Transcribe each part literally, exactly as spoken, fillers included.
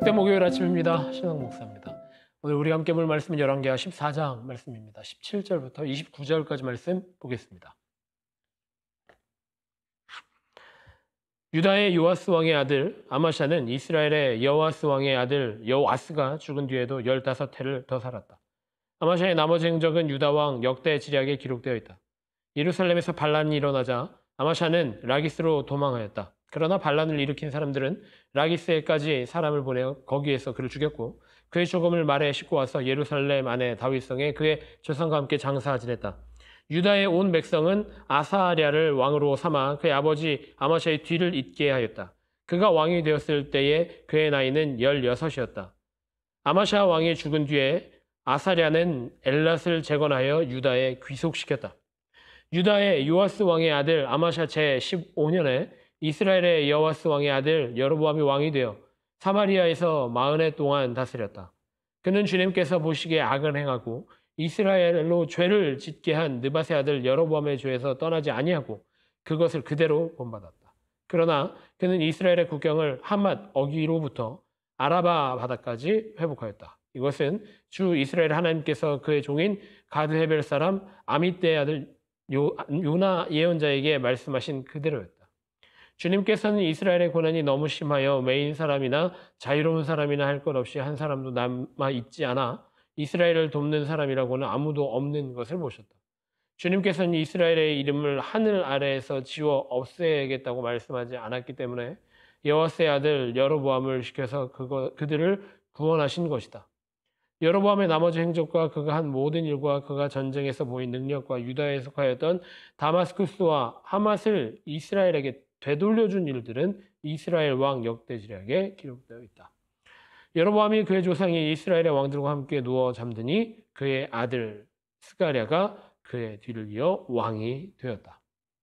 복된 목요일 아침입니다. 신앙 목사입니다. 오늘 우리 함께 볼 말씀은 열왕기하 십사 장 말씀입니다. 십칠 절부터 이십구 절까지 말씀 보겠습니다. 유다의 요아스 왕의 아들 아마샤는 이스라엘의 여호아스 왕의 아들 여호아스가 죽은 뒤에도 열다섯 해를 더 살았다. 아마샤의 나머지 행적은 유다 왕 역대 지략에 기록되어 있다. 예루살렘에서 반란이 일어나자 아마샤는 라기스로 도망하였다. 그러나 반란을 일으킨 사람들은 라기스에까지 사람을 보내어 거기에서 그를 죽였고 그의 죽음을 말에 싣고 와서 예루살렘 안에 다윗성에 그의 조상과 함께 장사 지냈다. 유다의 온 백성은 아사랴를 왕으로 삼아 그의 아버지 아마샤의 뒤를 잇게 하였다. 그가 왕이 되었을 때에 그의 나이는 열여섯이었다. 아마샤 왕이 죽은 뒤에 아사랴는 엘랏을 재건하여 유다에 귀속시켰다. 유다의 요아스 왕의 아들 아마샤 제십오 년에 이스라엘의 여호아스 왕의 아들 여로보암이 왕이 되어 사마리아에서 마흔 해 동안 다스렸다. 그는 주님께서 보시기에 악을 행하고 이스라엘로 죄를 짓게 한 느밧의 아들 여로보암의 죄에서 떠나지 아니하고 그것을 그대로 본받았다. 그러나 그는 이스라엘의 국경을 한맛 어기로부터 아라바 바다까지 회복하였다. 이것은 주 이스라엘 하나님께서 그의 종인 가드 헤벨 사람 아미떼의 아들 요, 요나 예언자에게 말씀하신 그대로였다. 주님께서는 이스라엘의 고난이 너무 심하여 매인 사람이나 자유로운 사람이나 할 것 없이 한 사람도 남아 있지 않아 이스라엘을 돕는 사람이라고는 아무도 없는 것을 보셨다. 주님께서는 이스라엘의 이름을 하늘 아래에서 지워 없애야겠다고 말씀하지 않았기 때문에 여호아스의 아들 여로보암을 시켜서 그거, 그들을 구원하신 것이다. 여로보암의 나머지 행적과 그가 한 모든 일과 그가 전쟁에서 보인 능력과 유다에 속하였던 다마스쿠스와 하맛을 이스라엘에게 되돌려준 일들은 이스라엘 왕 역대지략에 기록되어 있다. 여로보암이 그의 조상이 이스라엘의 왕들과 함께 누워 잠드니 그의 아들 스가랴가 그의 뒤를 이어 왕이 되었다.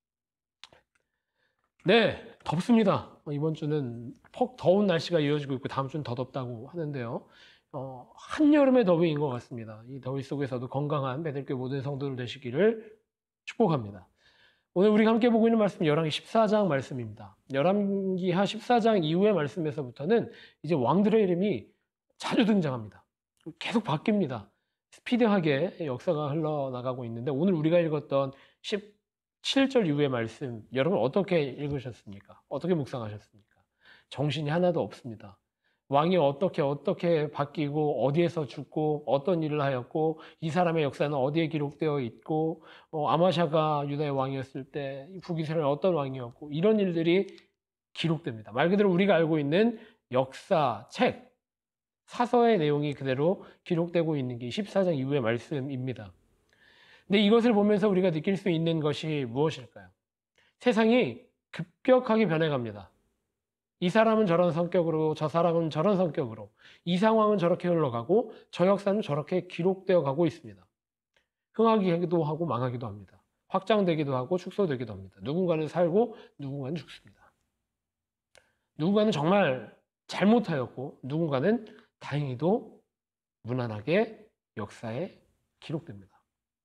네, 덥습니다. 이번 주는 폭 더운 날씨가 이어지고 있고 다음 주는 더 덥다고 하는데요. 어, 한여름의 더위인 것 같습니다. 이 더위 속에서도 건강한 베들교회 모든 성도들 되시기를 축복합니다. 오늘 우리가 함께 보고 있는 말씀은 열왕기 십사 장 말씀입니다. 열왕기하 십사 장 이후의 말씀에서부터는 이제 왕들의 이름이 자주 등장합니다. 계속 바뀝니다. 스피드하게 역사가 흘러나가고 있는데 오늘 우리가 읽었던 십칠 절 이후의 말씀 여러분 어떻게 읽으셨습니까? 어떻게 묵상하셨습니까? 정신이 하나도 없습니다. 왕이 어떻게 어떻게 바뀌고 어디에서 죽고 어떤 일을 하였고 이 사람의 역사는 어디에 기록되어 있고 어, 아마샤가 유다의 왕이었을 때 북이스라엘은 어떤 왕이었고 이런 일들이 기록됩니다. 말 그대로 우리가 알고 있는 역사, 책, 사서의 내용이 그대로 기록되고 있는 게 십사 장 이후의 말씀입니다. 근데 이것을 보면서 우리가 느낄 수 있는 것이 무엇일까요? 세상이 급격하게 변해갑니다. 이 사람은 저런 성격으로 저 사람은 저런 성격으로 이 상황은 저렇게 흘러가고 저 역사는 저렇게 기록되어 가고 있습니다. 흥하기도 하고 망하기도 합니다. 확장되기도 하고 축소되기도 합니다. 누군가는 살고 누군가는 죽습니다. 누군가는 정말 잘못하였고 누군가는 다행히도 무난하게 역사에 기록됩니다.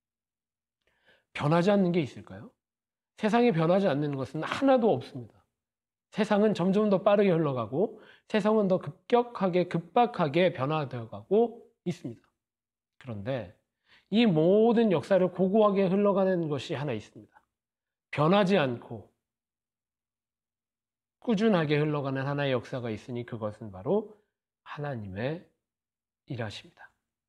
변하지 않는 게 있을까요? 세상에 변하지 않는 것은 하나도 없습니다. 세상은 점점 더 빠르게 흘러가고 세상은 더 급격하게 급박하게 변화되어 가고 있습니다. 그런데 이 모든 역사를 고고하게 흘러가는 것이 하나 있습니다. 변하지 않고 꾸준하게 흘러가는 하나의 역사가 있으니 그것은 바로 하나님의 일하십니다.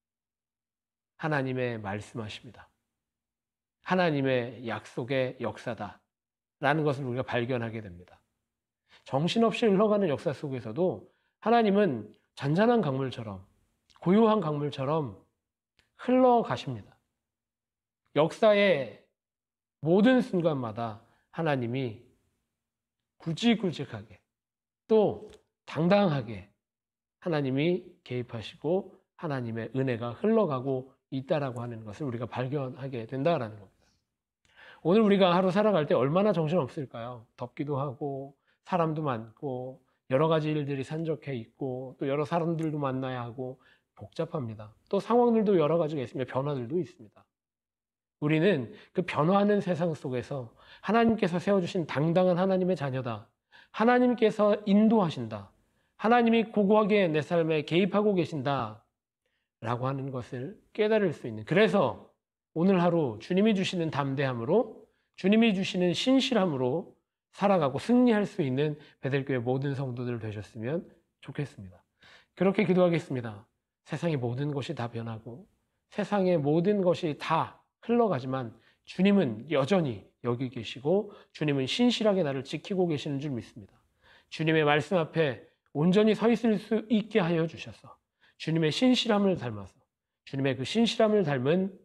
하나님의 말씀하십니다. 하나님의 약속의 역사다라는 것을 우리가 발견하게 됩니다. 정신없이 흘러가는 역사 속에서도 하나님은 잔잔한 강물처럼 고요한 강물처럼 흘러가십니다. 역사의 모든 순간마다 하나님이 굵직굵직하게 또 당당하게 하나님이 개입하시고 하나님의 은혜가 흘러가고 있다라고 하는 것을 우리가 발견하게 된다라는 겁니다. 오늘 우리가 하루 살아갈 때 얼마나 정신없을까요? 덥기도 하고 사람도 많고 여러 가지 일들이 산적해 있고 또 여러 사람들도 만나야 하고 복잡합니다. 또 상황들도 여러 가지가 있습니다. 변화들도 있습니다. 우리는 그 변화하는 세상 속에서 하나님께서 세워주신 당당한 하나님의 자녀다. 하나님께서 인도하신다. 하나님이 고고하게 내 삶에 개입하고 계신다라고 하는 것을 깨달을 수 있는, 그래서 오늘 하루 주님이 주시는 담대함으로, 주님이 주시는 신실함으로 살아가고 승리할 수 있는 베들교회 모든 성도들 되셨으면 좋겠습니다. 그렇게 기도하겠습니다. 세상의 모든 것이 다 변하고 세상의 모든 것이 다 흘러가지만 주님은 여전히 여기 계시고 주님은 신실하게 나를 지키고 계시는 줄 믿습니다. 주님의 말씀 앞에 온전히 서 있을 수 있게 하여 주셔서 주님의 신실함을 닮아서 주님의 그 신실함을 닮은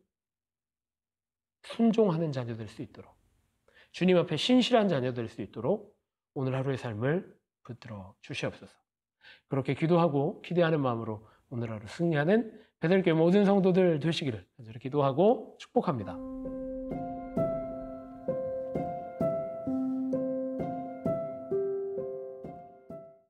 순종하는 자녀 될 수 있도록, 주님 앞에 신실한 자녀 될 수 있도록 오늘 하루의 삶을 붙들어 주시옵소서. 그렇게 기도하고 기대하는 마음으로 오늘 하루 승리하는 베들교회 모든 성도들 되시기를 간절히 기도하고 축복합니다.